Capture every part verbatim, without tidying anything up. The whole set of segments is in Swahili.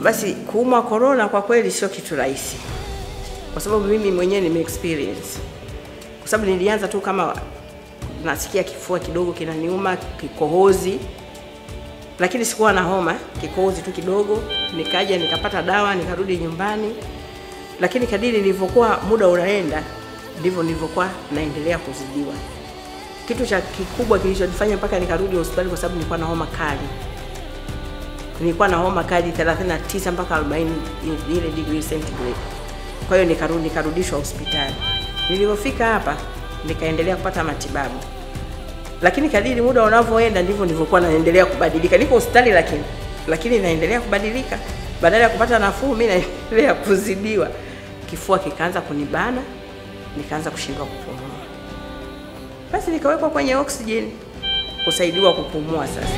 Basi kuumwa corona kwa kweli sio kitu rahisi. Kwa sababu mimi mwenyewe nime experience. Kwa sababu nilianza tu kama nasikia kifua kidogo kinaniuma, kikohozi. Lakini sikuwa na homa, kikohozi tu kidogo, nikaja nikapata dawa, nikarudi nyumbani. Lakini kadiri nilivyokuwa muda unaenda, ndivyo nilivyokuwa naendelea kuzidiwa. Kitu cha kikubwa kilichonifanya mpaka nikarudi hospitali kwa sababu nilikuwa na homa kali. Nilikuwa na homa kali thelathini na tisa mpaka arobaini ile degree centigrade. Kwa hiyo nikarudi nikarudishwa hospitali. Nilipofika hapa nikaendelea kupata matibabu. Lakini kadiri muda unavyoenda ndivyo nilivyokuwa naendelea kubadilika. Niko hospitali lakini lakini naendelea kubadilika. Badala ya kupata nafuu mimi naendelea kuzidiwa. Kifua kikaanza kunibana, nikaanza kushindwa kupumua. Basi nikawekwa kwenye oxygen kusaidiwa kupumua sasa.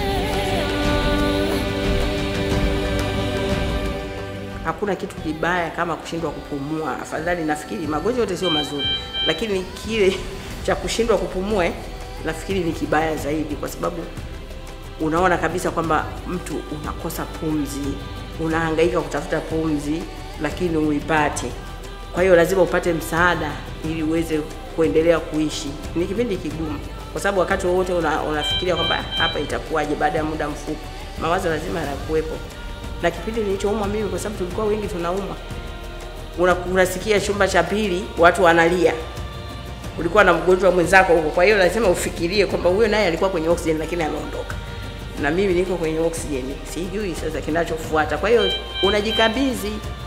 Hakuna kitu kibaya kama kushindwa kupumua. Afadhali nafikiri magonjwa yote sio mazuri, lakini kile cha kushindwa kupumua nafikiri ni kibaya zaidi kwa sababu unaona kabisa kwamba mtu unakosa pumzi, unahangaika kutafuta pumzi lakini uipate. Kwa hiyo lazima upate msaada ili uweze kuendelea kuishi. Ni kipindi kigumu kwa sababu wakati wote una, unafikiria kwamba hapa itakuwaje baada ya muda mfupi. Mawazo lazima yanakuwepo. Na kipindi nilichoumwa mimi kwa sababu tulikuwa wengi tunaumwa. Unasikia chumba cha pili watu wanalia. Ulikuwa na mgonjwa mwenzako huko. Kwa hiyo lazima ufikirie kwamba huyo naye alikuwa kwenye oxygen lakini ameondoka. Na mimi niko kwenye oxygen. Sijui sasa kinachofuata. Kwa hiyo unajikabidhi.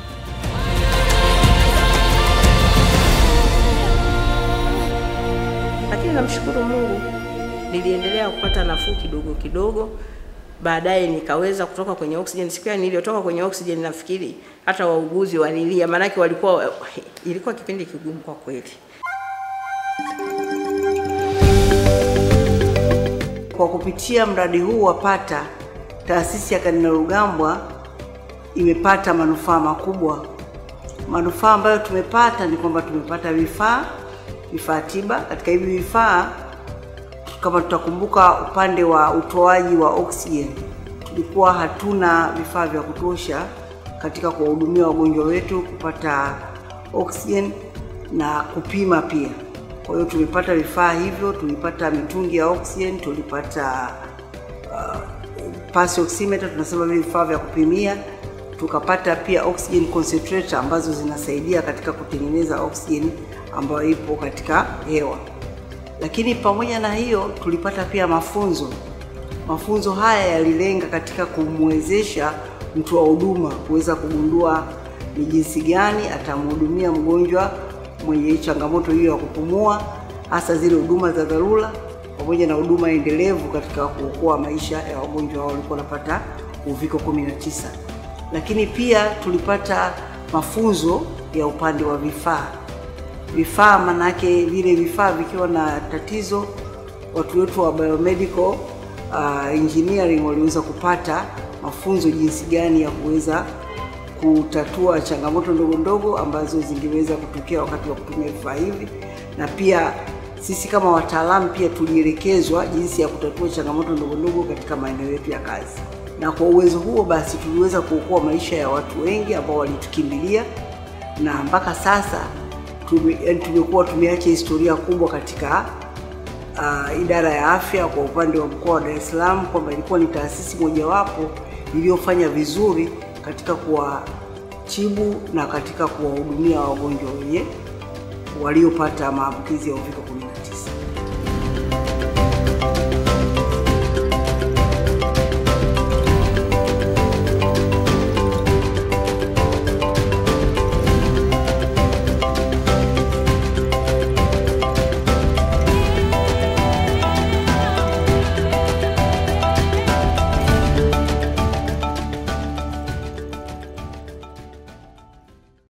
Lakini namshukuru Mungu niliendelea kupata nafuu kidogo kidogo. Baadaye nikaweza kutoka kwenye oxygen. Siku ya niliyotoka kwenye oxygen nafikiri hata wauguzi walilia maana yake walikuwa ilikuwa kipindi kigumu kwa kweli. Kwa kupitia mradi huu wa Pata, taasisi ya Kardinali Rugambwa imepata manufaa makubwa. Manufaa ambayo tumepata ni kwamba tumepata vifaa, vifaa tiba. Katika hivi vifaa kama tutakumbuka upande wa utoaji wa oxygen, tulikuwa hatuna vifaa vya kutosha katika kuwahudumia wagonjwa wetu kupata oxygen na kupima pia. Kwa hiyo tumepata vifaa hivyo, tulipata mitungi ya oxygen, tulipata uh, pulse oximeter, tunasema vile vifaa vya kupimia, tukapata pia oxygen concentrator ambazo zinasaidia katika kutengeneza oxygen ambayo ipo katika hewa. Lakini pamoja na hiyo tulipata pia mafunzo. Mafunzo haya yalilenga katika kumwezesha mtu wa huduma kuweza kugundua ni jinsi gani atamhudumia mgonjwa mwenye changamoto hiyo ya kupumua, hasa zile huduma za dharura pamoja na huduma endelevu katika kuokoa maisha ya wagonjwa wao walikuwa wanapata uviko kumi na tisa. Lakini pia tulipata mafunzo ya upande wa vifaa. Vifaa manake vile vifaa vikiwa na tatizo, watu wetu wa biomedical uh, engineering waliweza kupata mafunzo jinsi gani ya kuweza kutatua changamoto ndogo ndogo ambazo zingeweza kutokea wakati wa kutumia vifaa hivi. Na pia sisi kama wataalamu pia tulielekezwa jinsi ya kutatua changamoto ndogo ndogo katika maeneo yetu ya kazi. Na kwa uwezo huo basi tuliweza kuokoa maisha ya watu wengi ambao walitukimbilia, na mpaka sasa tumekuwa tumeacha historia kubwa katika uh, idara ya afya kwa upande wa mkoa wa Dar es Salaam, kwamba ilikuwa ni taasisi mojawapo iliyofanya vizuri katika kuwatibu na katika kuwahudumia wagonjwa wenye waliopata maambukizi ya uviko